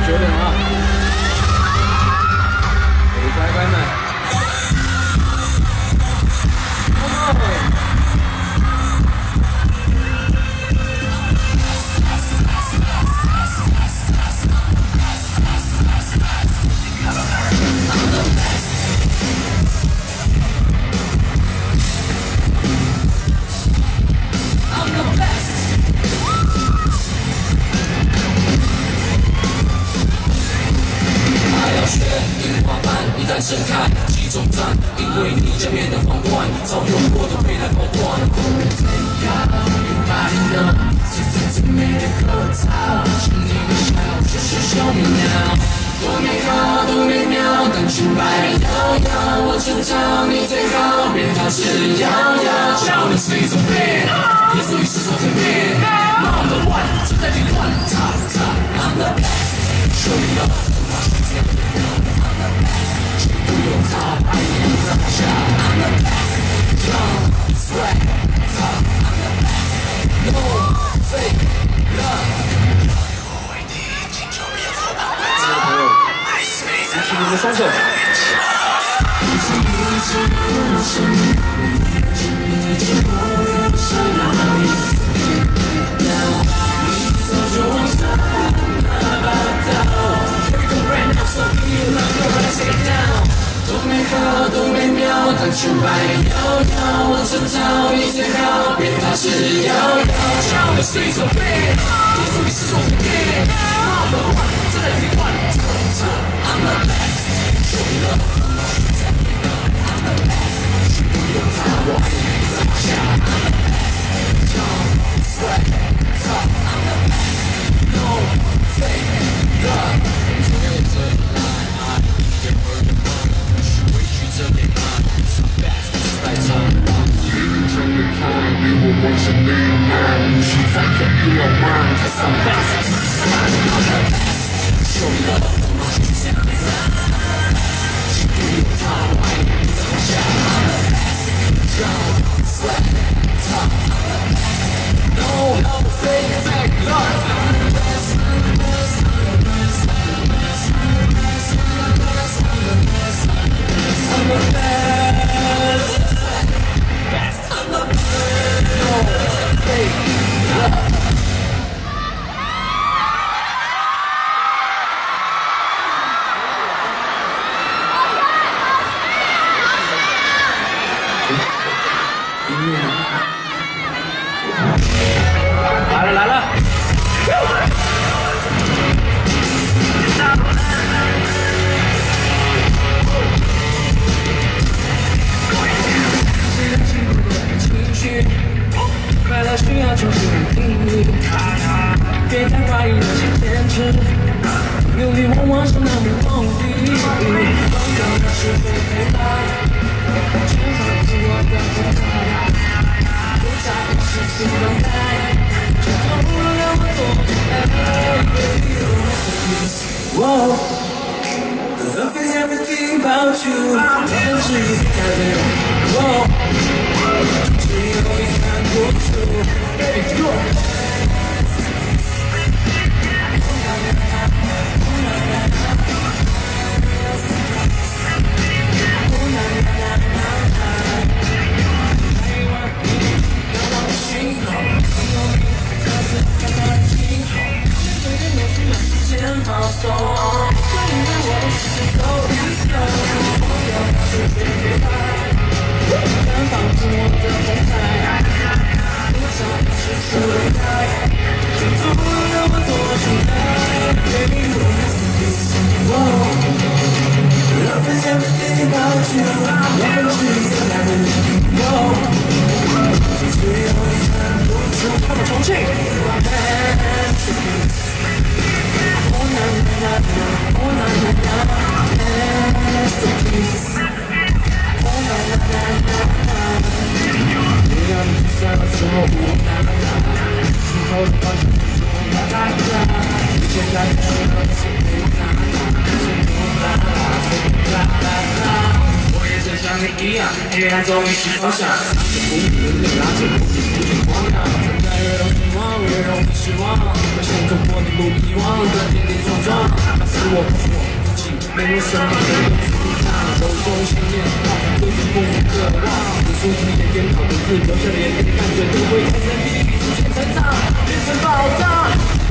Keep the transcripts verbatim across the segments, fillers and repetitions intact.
九点了，我的乖乖们 ，Come on！ 盛开集中站，因为你将变得狂欢，早有过的未来爆断。Everybody know， 这是最美的歌谣，是你的笑，就是 Show me now。多美好，多美妙，当裙摆摇摇，我知道你最好，别逃之夭夭。笑的是一种变，也属于是种蜕变。Number one， 就在你乱唱唱 ，I'm the best，show me love。I'm the best。 不用逃，爱你不在下。I'm the best, young, swag, top. I'm the best, no fake love. 我为你，请就别做旁观者。爱是没在举起你的双手。 多美好，多美妙，当裙摆摇摇，我知道你最好，别逃之夭夭。笑的是一种变，艺术你是种蜕变。Number one， 正在替换。I'm the best，show me love。I'm the best，不用逃，我爱你不在话下。I'm the best，young swag top。I'm the best，no fake love。 在唱，英雄的看，比我完成你难，是在等你浪漫。Cause I'm best, I'm the best, show me love， 我马上去想。请不用逃，我爱你不在话下。I'm the best, young, swag, top. I'm the best, no, no fake, fake love. I'm the best, I'm the best, I'm the best, I'm the best, I'm the best, I'm the best, I'm the best, I'm the best. I'm the best, no fake love. 音乐呢？来了来了！快乐需要重新来定义，别再怀疑那些坚持，努力往往是那么容易。忘掉那是非黑白，缺乏自我的姿态，不在意世俗动态，这都不能让我做起来。Whoa, loving everything about you， 天使已改变。Whoa。 只有遗憾不出 ，Baby you。肩膀松，对你我的世界走一走，忘掉那是非黑白。 绽放自我的风采，不在意世俗动态，这都不能让我做出来。Baby you Whoa Loving everything about you， loving 是一个男人。Whoa 只有遗憾不出，他们重庆。Oh na na na oh na na na masterpiece。 你让你在那时候，心头的感觉，一切在你身我也正像你一样，黑暗中迷失方向，拿着不明的垃圾，不停荒唐，现在越都失望，越容易失望，我想突破你不遗忘的跌跌撞撞。 我碰我自己，没有什么能够阻挡。走中前面，对着梦渴望，无数次演练好的自由，像连连汗水都会从人体里逐渐成长，变成宝藏。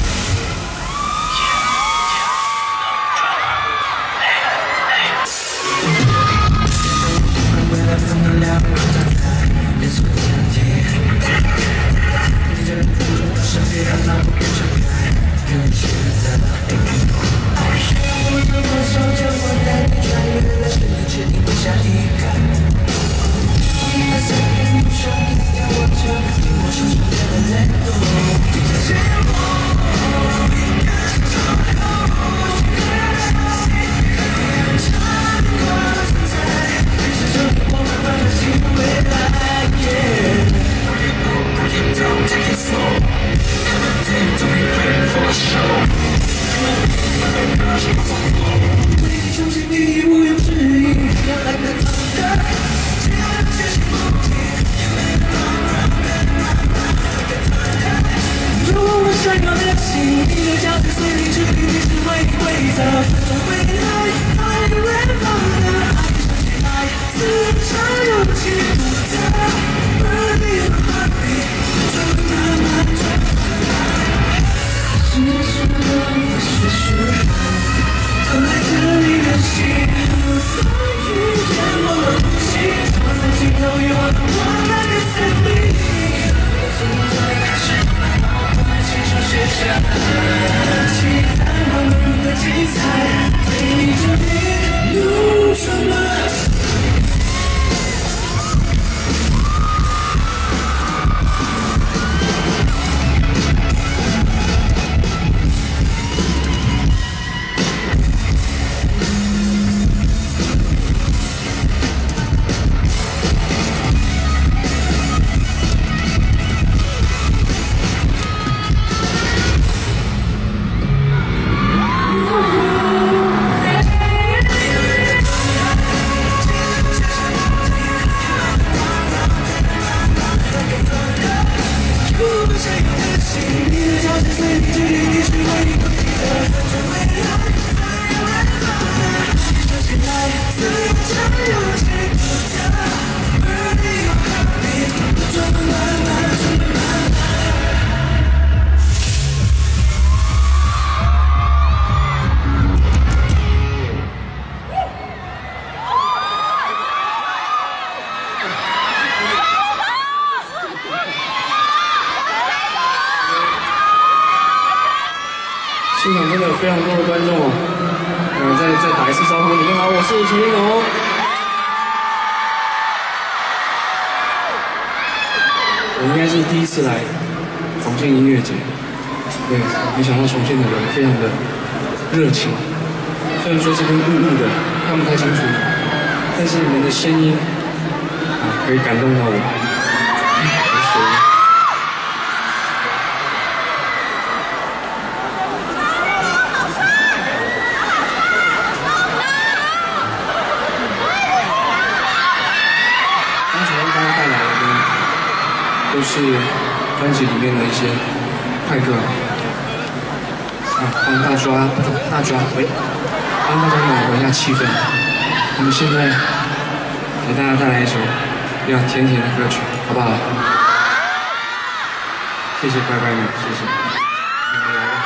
现场真的有非常多的观众哦，呃，再再打一次招呼，你们好，我是陈一龙。我应该是第一次来重庆音乐节，对，没想到重庆的人非常的热情，虽然说这边雾雾的，看不太清楚，但是你们的声音啊，可以感动到我，很水。 都是专辑里面的一些快歌啊，帮大抓大抓喂，帮大家暖和一下气氛。那么现在给大家带来一首比较甜甜的歌曲，好不好？谢谢乖乖们，谢谢。你们来吧。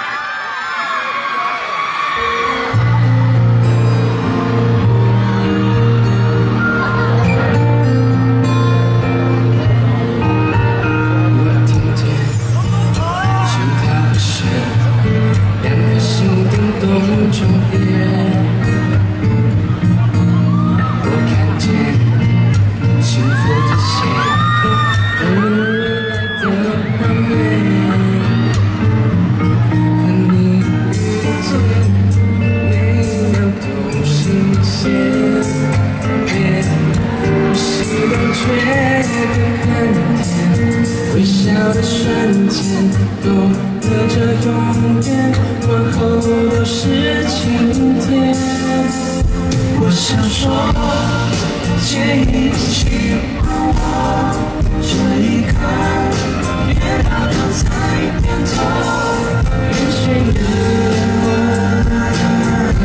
在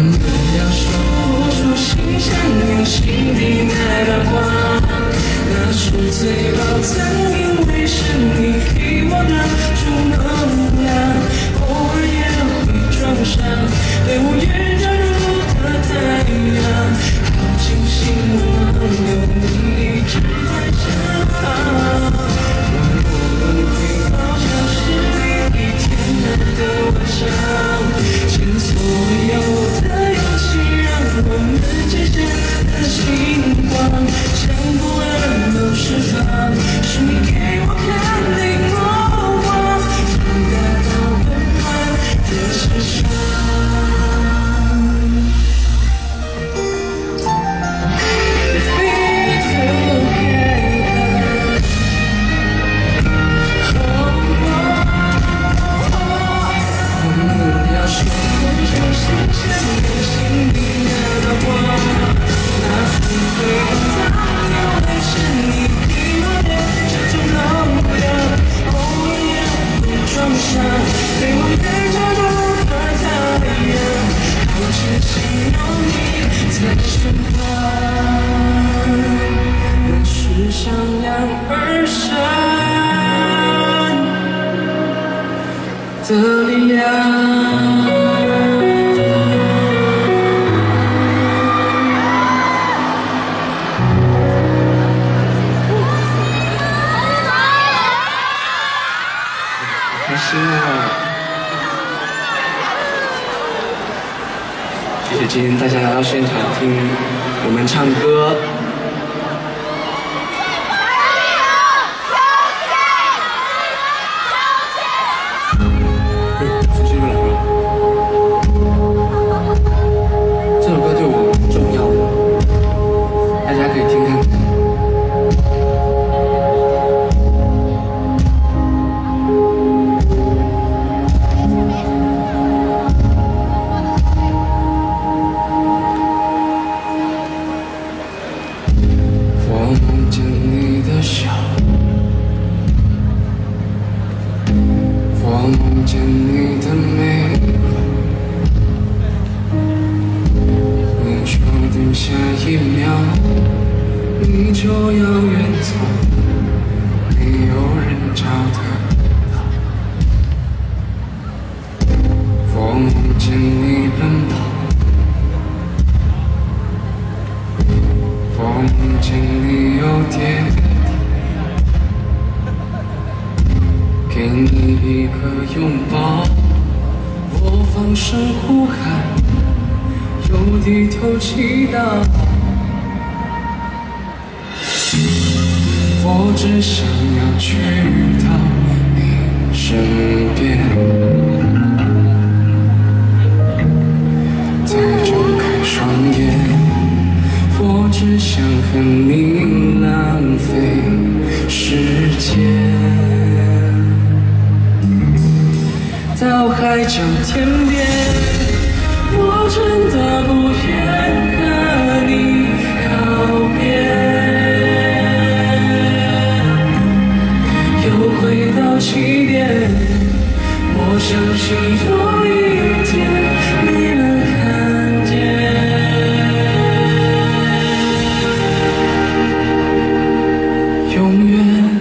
们要守护住心相印，心底那道光。那是最宝藏，因为是你给我的正能量。偶尔也会撞上，对我越照入的太阳。好庆幸我能有你一直在身旁，让我们回到像是另一天的晚上。前所未有的勇气，让我们之间的星光像不完都释放，是你给我看的目光，传达到温暖的世上。Let's be together. Oh, oh, oh. 我们要守护住心相印，心底那道光，那是最宝藏。因为是你给我的这种能量，偶尔也会撞上，被我越照入的太阳。好庆幸有你在身旁，那是向阳而生的力量。开心啊！谢谢今天大家来到现场听我们唱歌。嗯，出去又来了。这首歌对我很重要，大家可以听看看。我梦见你的美，你说定下一秒你就要远走，没有人找得到。我梦见你奔跑，我梦见你又跌倒，给你一个拥抱，我放声呼喊，又低头祈祷。我只想要去到你身边，再睁开双眼，我只想和你浪费时间。到海角天边，我真的不愿和你告别。又回到起点，我相信有一天你能看见，永远。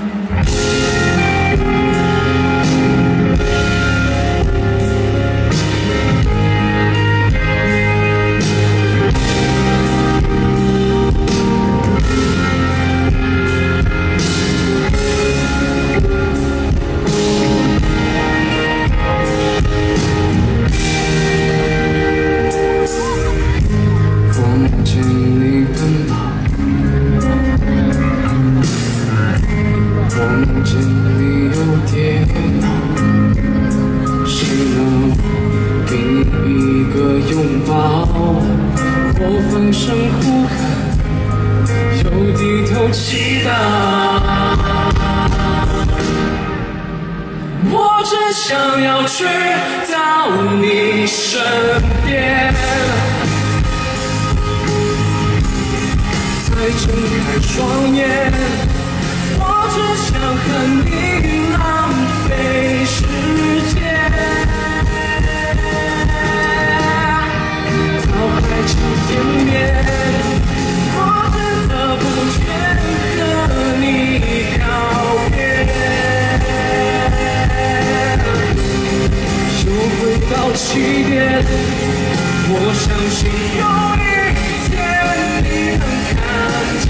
我只想要去到你身边，再睁开双眼，我只想和你浪费时间。 我相信有一天你能看见。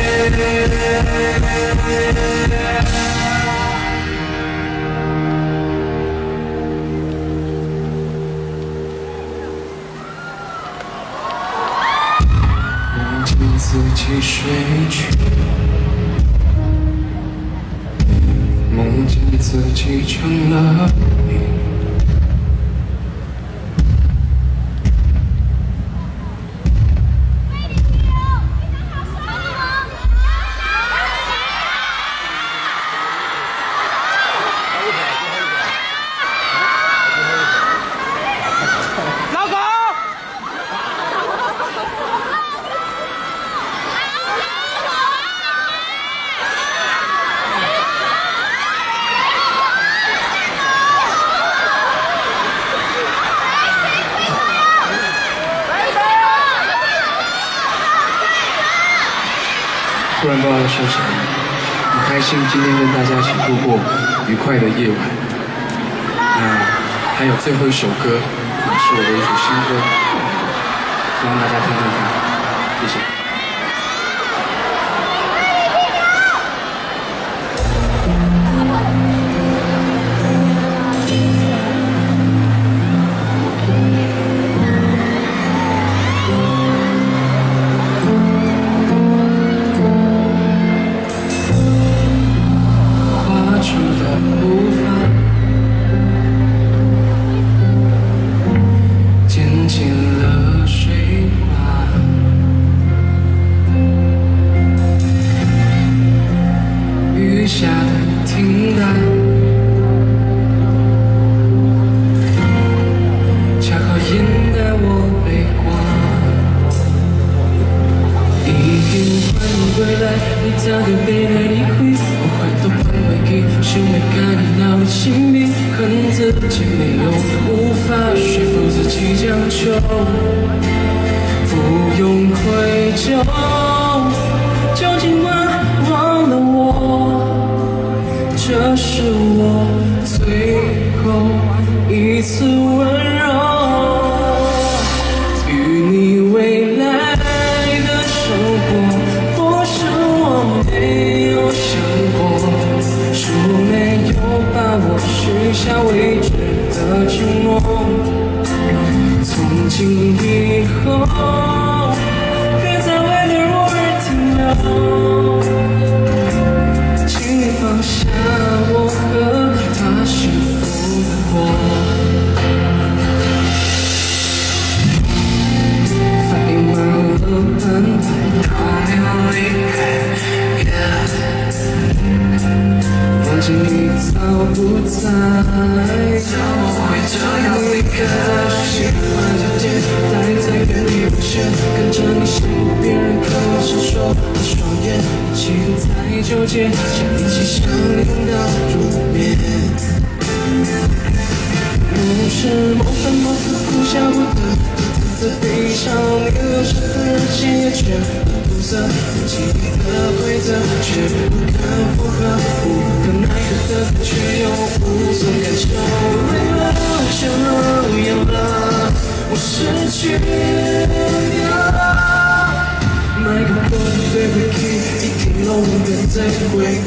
梦见自己睡去，梦见自己成了你。 突然不知道要说什么，很开心今天跟大家一起度过愉快的夜晚。那还有最后一首歌，也是我的一首新歌，希望大家听听看，谢谢。 下的停单，恰好掩盖我悲观。已经欢迎归来，你早就被爱离开，我怀都放袂记，想要甲你闹的亲密，恨自己没有，无法说服自己将就，不用愧疚，就尽管忘了我。这是我最后一次温柔，与你未来的生活，不是我没有想过，是我没有把握许下未知的承诺。从今以后，别再为了我而停留。放下我和他幸福的活，反应慢了安排，他没有离开， yeah. 忘记你早不在，怎么会这样离开？喜欢就接，待在原地不屑，跟着你羡慕别人可是说的双眼，一起在纠结，想一起相恋到入眠。梦是梦分梦死，哭笑不得，独自悲伤，你流失的热情也全部堵塞，自己的规则却不肯符合，无可奈何的却又无从感受。累了，想了，厌了，我失去你了。麦克风对不起，一听永远在回忆。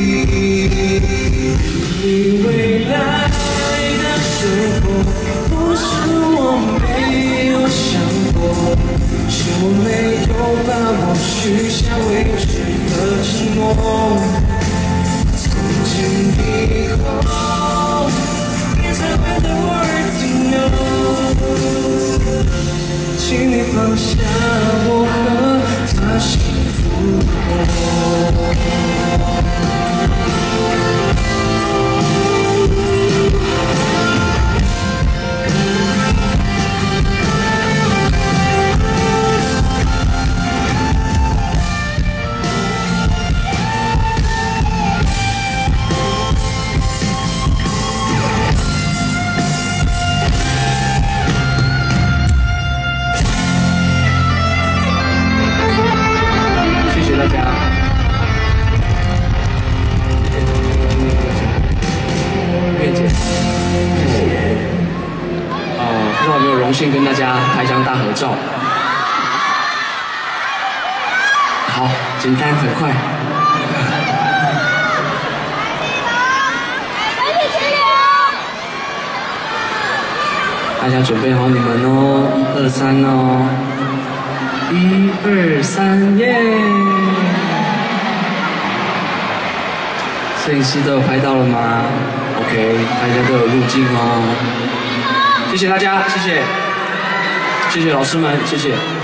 你未来的生活，不是我没有想过，是我没有把握许下未知的承诺。从今以后，别再为了我而停留。请你放下我和他幸福活。 开箱大合照。好，简单很快。大家准备好你们哦，一二三哦，一二三耶！摄影师都有拍到了吗 ？OK， 大家都有入镜哦。谢谢大家，谢谢，谢谢老师们，谢谢。